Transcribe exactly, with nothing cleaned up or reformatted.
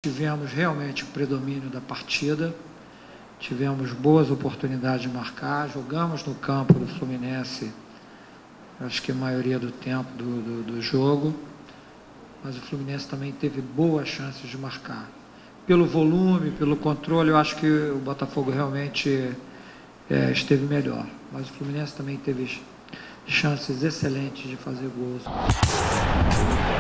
tivemos realmente o predomínio da partida, tivemos boas oportunidades de marcar, jogamos no campo do Fluminense, acho que a maioria do tempo do, do, do jogo, mas o Fluminense também teve boas chances de marcar. Pelo volume, pelo controle, eu acho que o Botafogo realmente é, esteve melhor, mas o Fluminense também teve chances excelentes de fazer gols.